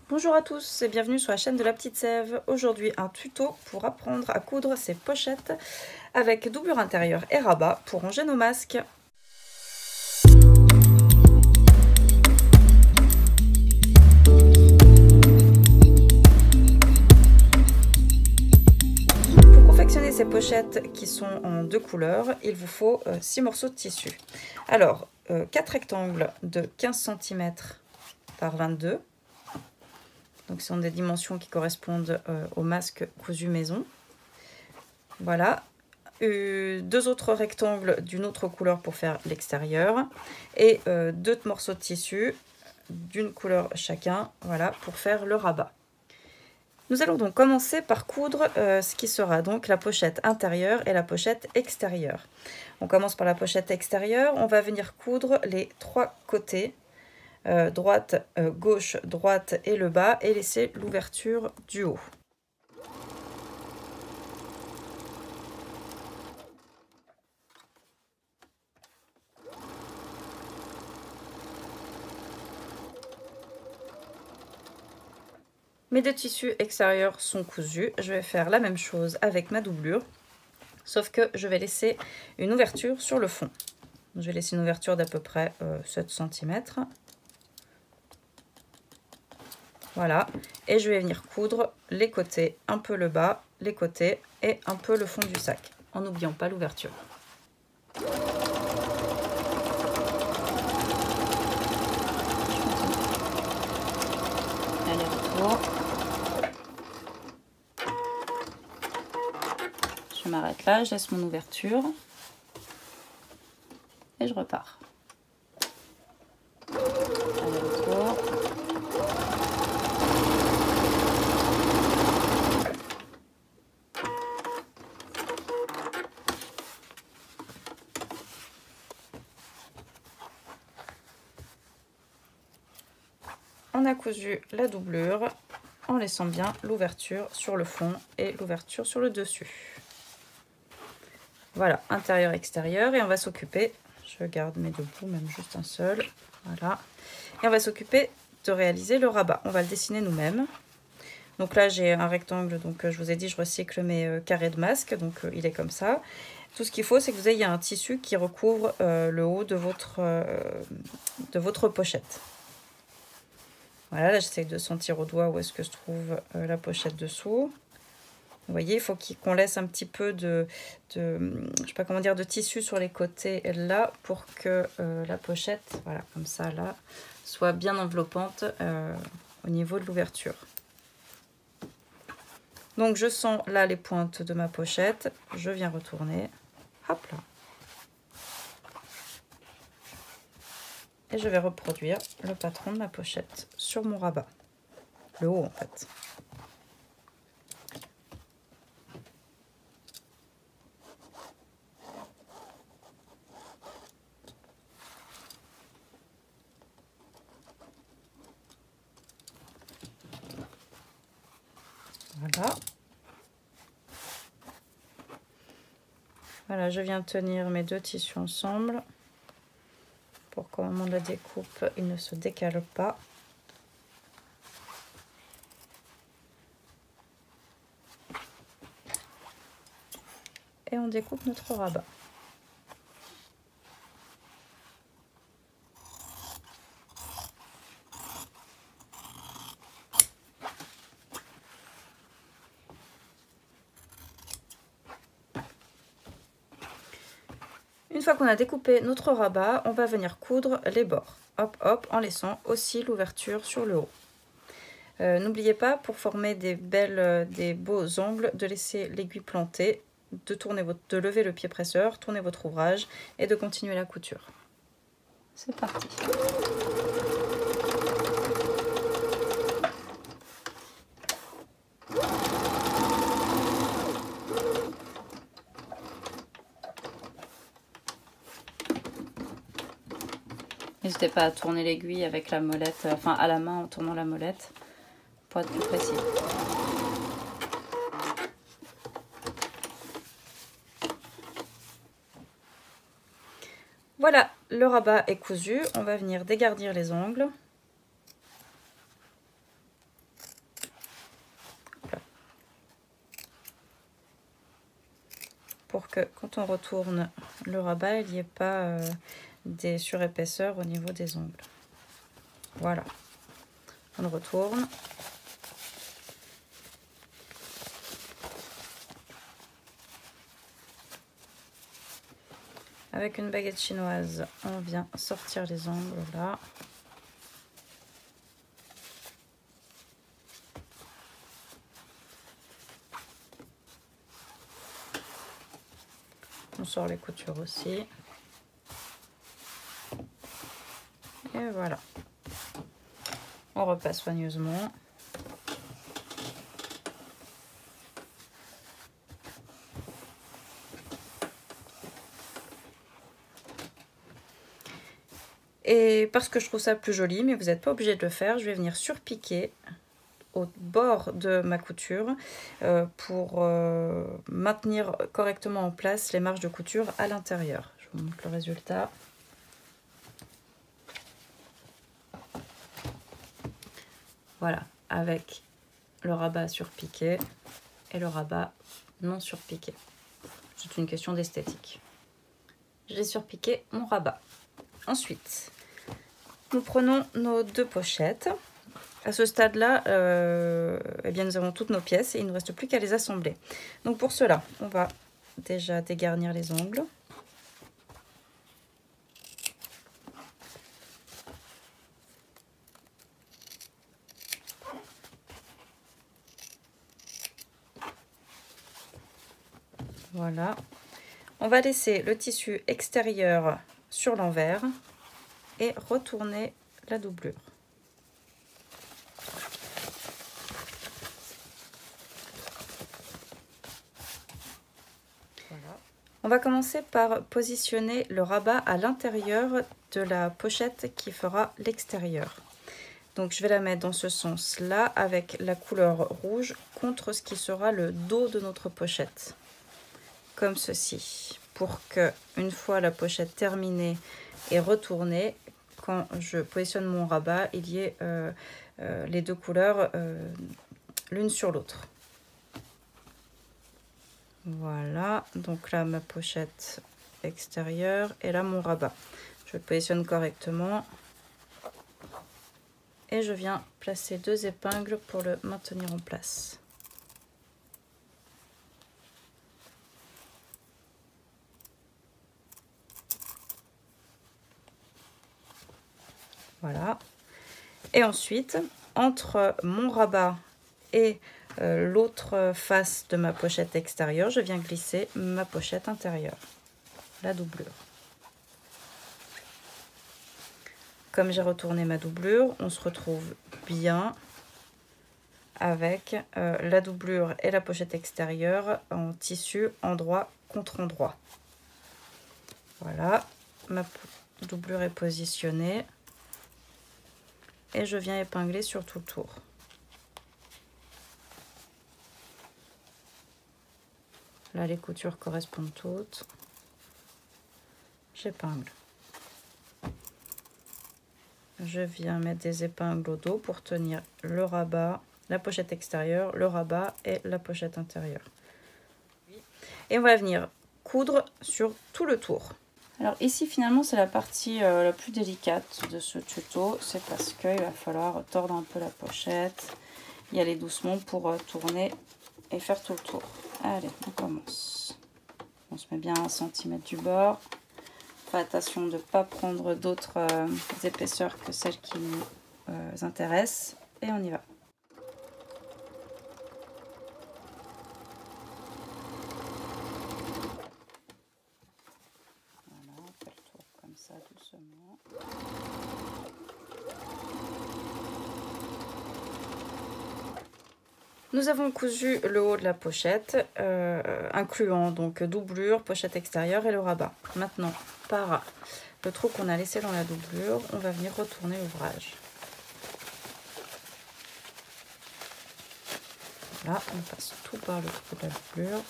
Bonjour à tous et bienvenue sur la chaîne de la Petite Sève. Aujourd'hui un tuto pour apprendre à coudre ces pochettes avec doublure intérieure et rabat pour ranger nos masques. Pour confectionner ces pochettes qui sont en deux couleurs, il vous faut 6 morceaux de tissu. Alors 4 rectangles de 15 cm par 22. Donc, ce sont des dimensions qui correspondent au masque cousu maison. Voilà. Deux autres rectangles d'une autre couleur pour faire l'extérieur. Et deux morceaux de tissu d'une couleur chacun, voilà, pour faire le rabat. Nous allons donc commencer par coudre ce qui sera donc la pochette intérieure et la pochette extérieure. On commence par la pochette extérieure. On va venir coudre les trois côtés. Droite, gauche, droite et le bas, et laisser l'ouverture du haut. Mes deux tissus extérieurs sont cousus. Je vais faire la même chose avec ma doublure, sauf que je vais laisser une ouverture sur le fond. Je vais laisser une ouverture d'à peu près 7 cm. Voilà, et je vais venir coudre les côtés, un peu le bas, les côtés et un peu le fond du sac, en n'oubliant pas l'ouverture. Aller-retour. Je m'arrête là, je laisse mon ouverture et je repars. Aller-retour. On a cousu la doublure en laissant bien l'ouverture sur le fond et l'ouverture sur le dessus. Voilà, intérieur, extérieur, et on va s'occuper, je garde mes deux bouts, même juste un seul, voilà, et on va s'occuper de réaliser le rabat. On va le dessiner nous-mêmes. Donc là j'ai un rectangle, donc je vous ai dit je recycle mes carrés de masque, donc il est comme ça. Tout ce qu'il faut, c'est que vous ayez un tissu qui recouvre le haut de votre pochette. Voilà, là j'essaie de sentir au doigt où est-ce que se trouve la pochette dessous. Vous voyez, il faut qu'on laisse un petit peu je sais pas comment dire, de tissu sur les côtés là pour que la pochette, voilà, comme ça là, soit bien enveloppante au niveau de l'ouverture. Donc je sens là les pointes de ma pochette, je viens retourner, hop là. Et je vais reproduire le patron de ma pochette sur mon rabat, le haut en fait. Voilà. Voilà, je viens tenir mes deux tissus ensemble pour qu'au moment de la découpe, ils ne se décalent pas. Et on découpe notre rabat. Une fois qu'on a découpé notre rabat, on va venir coudre les bords. Hop, hop, en laissant aussi l'ouverture sur le haut. N'oubliez pas, pour former des beaux angles, de laisser l'aiguille plantée, de lever le pied presseur, tourner votre ouvrage et de continuer la couture. C'est parti. N'hésitez pas à tourner l'aiguille avec la molette, enfin à la main en tournant la molette pour être plus précis. Voilà, le rabat est cousu. On va venir dégardir les angles. pour que quand on retourne le rabat, il n'y ait pas des surépaisseurs au niveau des ongles. Voilà. On le retourne. Avec une baguette chinoise, on vient sortir les ongles là. On sort les coutures aussi. Et voilà. On repasse soigneusement. Et parce que je trouve ça plus joli, mais vous n'êtes pas obligé de le faire, je vais venir surpiquer au bord de ma couture pour maintenir correctement en place les marges de couture à l'intérieur. Je vous montre le résultat. Voilà, avec le rabat surpiqué et le rabat non surpiqué. C'est une question d'esthétique. J'ai surpiqué mon rabat. Ensuite, nous prenons nos deux pochettes. À ce stade-là, eh bien, nous avons toutes nos pièces et il ne nous reste plus qu'à les assembler. Donc pour cela, on va déjà dégarnir les ongles. Voilà. On va laisser le tissu extérieur sur l'envers et retourner la doublure. Voilà. On va commencer par positionner le rabat à l'intérieur de la pochette qui fera l'extérieur. Donc je vais la mettre dans ce sens-là avec la couleur rouge contre ce qui sera le dos de notre pochette. Comme ceci, pour que une fois la pochette terminée et retournée, quand je positionne mon rabat, il y ait les deux couleurs l'une sur l'autre. Voilà, donc là ma pochette extérieure et là mon rabat. Je le positionne correctement et je viens placer deux épingles pour le maintenir en place. Voilà. Et ensuite, entre mon rabat et l'autre face de ma pochette extérieure, je viens glisser ma pochette intérieure, la doublure. Comme j'ai retourné ma doublure, on se retrouve bien avec la doublure et la pochette extérieure en tissu endroit contre endroit. Voilà, ma doublure est positionnée. Et je viens épingler sur tout le tour. Là, les coutures correspondent toutes. J'épingle. Je viens mettre des épingles au dos pour tenir le rabat, la pochette extérieure, le rabat et la pochette intérieure. Et on va venir coudre sur tout le tour. Alors ici finalement c'est la partie la plus délicate de ce tuto, c'est parce qu'il va falloir tordre un peu la pochette, y aller doucement pour tourner et faire tout le tour. Allez, on commence. On se met bien à 1 cm du bord. Faites attention de ne pas prendre d'autres épaisseurs que celles qui nous intéressent et on y va. Doucement. Nous avons cousu le haut de la pochette, incluant donc doublure, pochette extérieure et le rabat. Maintenant, par le trou qu'on a laissé dans la doublure, on va venir retourner l'ouvrage. Là, on passe tout par le trou de la doublure.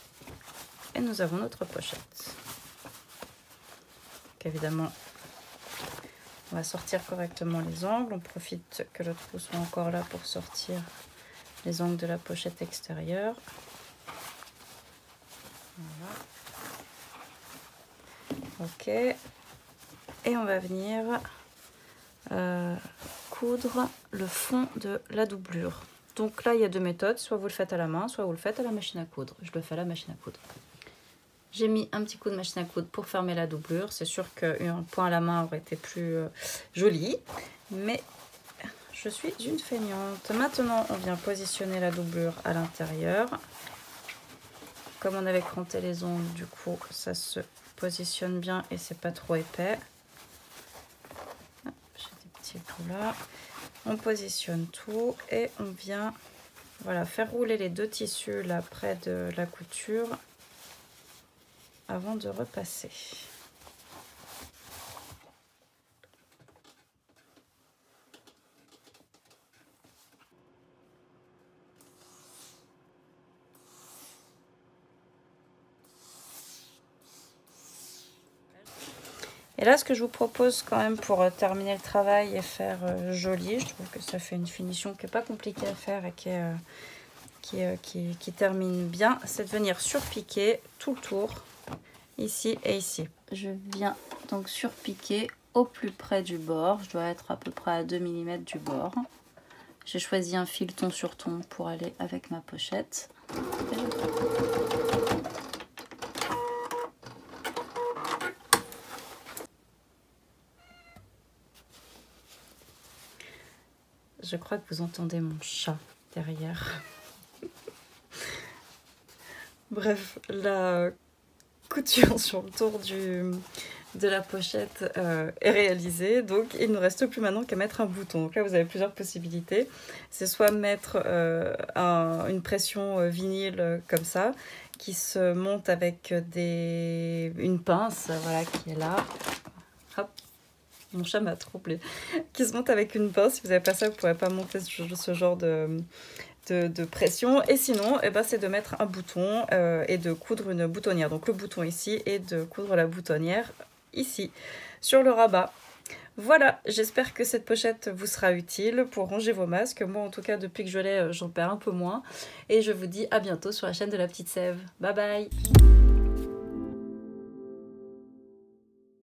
Nous avons notre pochette. Donc, évidemment, On va sortir correctement les angles. On profite que le trou soit encore là pour sortir les angles de la pochette extérieure. Voilà. Ok. Et on va venir coudre le fond de la doublure. Donc là, il y a deux méthodes. Soit vous le faites à la main, soit vous le faites à la machine à coudre. Je le fais à la machine à coudre. J'ai mis un petit coup de machine à coudre pour fermer la doublure. C'est sûr qu'un point à la main aurait été plus joli. Mais je suis une feignante. Maintenant, on vient positionner la doublure à l'intérieur. Comme on avait cranté les ongles, du coup, ça se positionne bien et c'est pas trop épais. J'ai des petits trous là. On positionne tout et on vient voilà, faire rouler les deux tissus là près de la couture avant de repasser. Et là, ce que je vous propose quand même pour terminer le travail et faire joli, je trouve que ça fait une finition qui n'est pas compliquée à faire et qui termine bien, c'est de venir surpiquer tout le tour, ici et ici. Je viens donc surpiquer au plus près du bord, je dois être à peu près à 2 mm du bord. J'ai choisi un fil ton sur ton pour aller avec ma pochette. Je crois que vous entendez mon chat derrière. Bref, la couture sur le tour de la pochette est réalisée. Donc, il ne nous reste plus maintenant qu'à mettre un bouton. Donc là, vous avez plusieurs possibilités. C'est soit mettre une pression vinyle comme ça, qui se monte avec une pince, voilà, qui est là. Hop. Mon chat m'a troublée. Qui se monte avec une pince. Si vous n'avez pas ça, vous ne pourrez pas monter ce genre de pression. Et sinon, eh ben, c'est de mettre un bouton et de coudre une boutonnière. Donc le bouton ici et de coudre la boutonnière ici, sur le rabat. Voilà, j'espère que cette pochette vous sera utile pour ranger vos masques. Moi, en tout cas, depuis que je l'ai, j'en perds un peu moins. Et je vous dis à bientôt sur la chaîne de la Petite Sève. Bye bye!